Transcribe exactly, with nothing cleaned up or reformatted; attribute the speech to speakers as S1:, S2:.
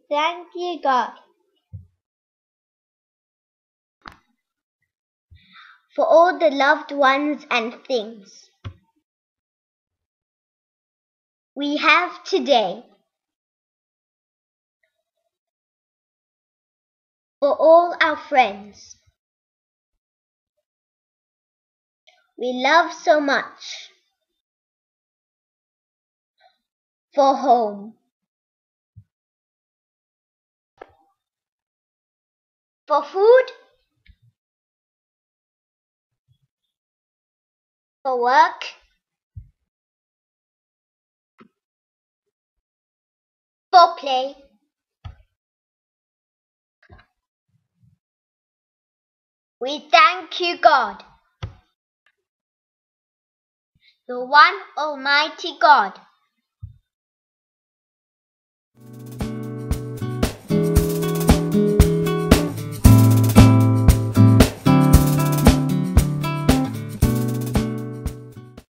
S1: thank you, God, for all the loved ones and things we have today, for all our friends we love so much, for home, for food, for work, for play, we thank you, God, the one Almighty God,